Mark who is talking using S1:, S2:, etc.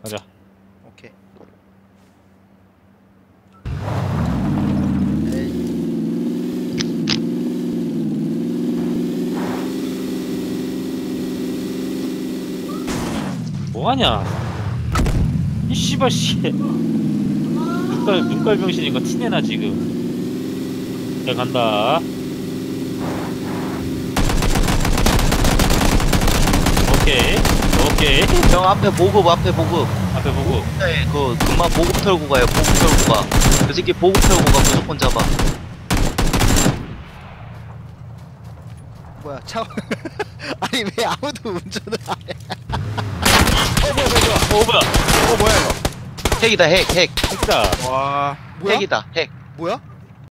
S1: 가자.
S2: 오케이.
S1: 뭐하냐? 이 씨발 씨. 눈깔 병신인 거 티내나 지금. 야 간다. 오케이. 오케이.
S3: 형 앞에 보급
S1: 앞에 보고.
S3: 네, 그 금방 보급 털고 가요. 보급 털고 가. 그 새끼 보급 털고 가. 무조건 잡아.
S2: 뭐야 차. 아니 왜 아무도 운전을 안 해?
S1: 뭐야?
S2: 뭐야 이거?
S3: 핵이다 핵.
S1: 진짜.
S2: 와 뭐야?
S3: 핵이다 핵.
S2: 뭐야?